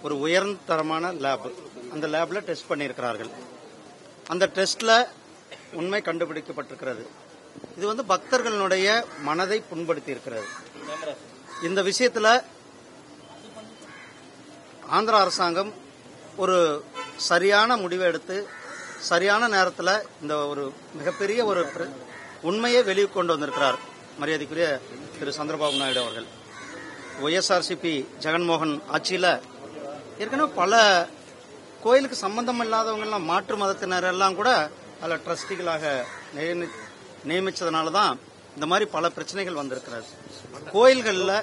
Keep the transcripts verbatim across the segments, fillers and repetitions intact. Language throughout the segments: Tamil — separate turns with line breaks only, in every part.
ஒரு உயர்ந்த தரமான லேப், அந்த லேப்ல டெஸ்ட் பண்ணியிருக்கிறார்கள். அந்த டெஸ்ட்ல உண்மை கண்டுபிடிக்கப்பட்டிருக்கிறது. இது வந்து பக்தர்களுடைய மனதை புண்படுத்தி இருக்கிறது. இந்த விஷயத்துல ஆந்திரா அரசாங்கம் ஒரு சரியான முடிவை எடுத்து சரியான நேரத்தில் இந்த ஒரு மிகப்பெரிய ஒரு உண்மையை வெளியே கொண்டு வந்திருக்கிறார் மரியாதைக்குரிய திரு சந்திரபாபு நாயுடு அவர்கள். ஒய்எஸ்ஆர்சிபி ஜெகன்மோகன் ஆட்சியில் ஏற்கனவே பல கோயிலுக்கு சம்பந்தம் இல்லாதவங்கெல்லாம் மாற்று மதத்தினர் எல்லாம் கூட அதில் ட்ரஸ்டிகளாக நியமிச்சதுனால தான் இந்த மாதிரி பல பிரச்சனைகள் வந்திருக்கிறது. கோயில்களில்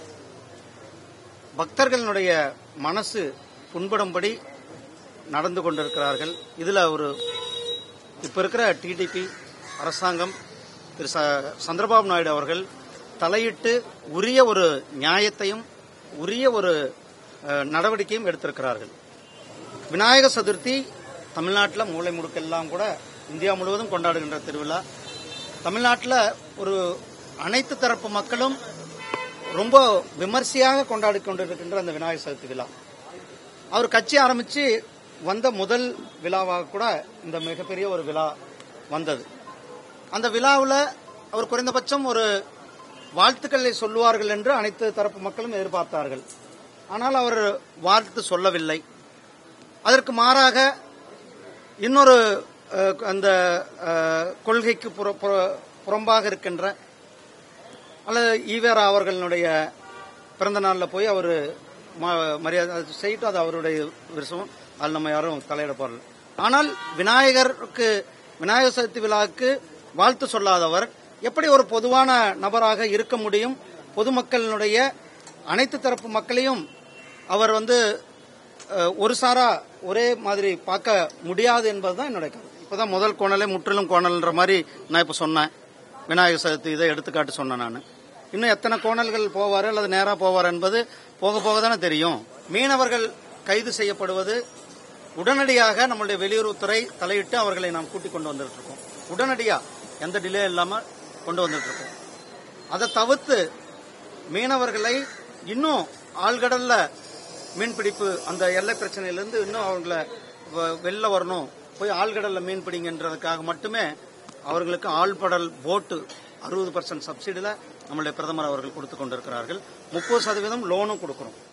பக்தர்களுடைய மனசு புண்படும்படி நடந்து கொண்டிருக்கிறார்கள். இதில் ஒரு இப்ப இருக்கிற டிடிபி அரசாங்கம் திரு சந்திரபாபு நாயுடு அவர்கள் தலையிட்டு உரிய ஒரு நியாயத்தையும் உரிய ஒரு நடவடிக்கையும் எடுத்திருக்கிறார்கள். விநாயகர் சதுர்த்தி தமிழ்நாட்டில் மூலை முடுக்கெல்லாம் கூட இந்தியா முழுவதும் கொண்டாடுகின்ற திருவிழா. தமிழ்நாட்டில் ஒரு அனைத்து தரப்பு மக்களும் ரொம்ப விமர்சையாக கொண்டாடி கொண்டிருக்கின்ற அந்த விநாயகர் சதுர்த்தி விழா, அவர் கட்சி ஆரம்பிச்சு வந்த முதல் விழாவாக கூட இந்த மிகப்பெரிய ஒரு விழா வந்தது. அந்த விழாவில் அவர் குறைந்தபட்சம் ஒரு வாழ்த்துக்களை சொல்லுவார்கள் என்று அனைத்து தரப்பு மக்களும் எதிர்பார்த்தார்கள். ஆனால் அவர் வாழ்த்து சொல்லவில்லை. அதற்கு மாறாக இன்னொரு அந்த கொள்கைக்கு புறம்பாக இருக்கின்ற அல்லது ஈவேரா அவர்களுடைய பிறந்த நாளில் போய் அவர் மரியாதை செய்யிட்டு அது அவருடைய விஷயம், அது நம்ம யாரும் தலையிட போறல. ஆனால் விநாயகருக்கு விநாயகர் சதுர்த்தி விழாவுக்கு வாழ்த்து சொல்லாதவர் எப்படி ஒரு பொதுவான நபராக இருக்க முடியும்? பொதுமக்களினுடைய அனைத்து தரப்பு மக்களையும் அவர் வந்து ஒரு சாரா ஒரே மாதிரி பார்க்க முடியாது என்பதுதான் என்னுடைய கருத்து. இப்பதான் முதல் கோணலே முற்றிலும் கோணல்ன்ற மாதிரி நான் இப்ப சொன்னேன். விநாயகர் சதுர்த்தி இதை எடுத்துக்காட்டு சொன்னேன். நான் இன்னும் எத்தனை கோணல்கள் போவார் அல்லது நேரா போவார் என்பது போக போக தானே தெரியும். மீனவர்கள் கைது செய்யப்படுவது உடனடியாக நம்மளுடைய வெளியுறவுத்துறை தலையிட்டு அவர்களை நாம் கூட்டிக் கொண்டு வந்துட்டு இருக்கோம். உடனடியா எந்த டிலே இல்லாம கொண்டு வந்துட்டு இருக்கோம். அதை தவிர்த்து மீனவர்களை இன்னும் ஆழ்கடல்ல மீன்பிடிப்பு அந்த எல்லை பிரச்சனையிலிருந்து இன்னும் அவங்கள வெளில வரணும், போய் ஆழ்கடல்ல மீன் பிடிங்கன்றதுக்காக மட்டுமே அவர்களுக்கு ஆழ்கடல் போட்டு அறுபது பர்சன்ட் சப்சிடியில நம்மளுடைய பிரதமர் அவர்கள் கொடுத்து கொண்டிருக்கிறார்கள். முப்பது சதவீதம் லோனும் கொடுக்கிறோம்.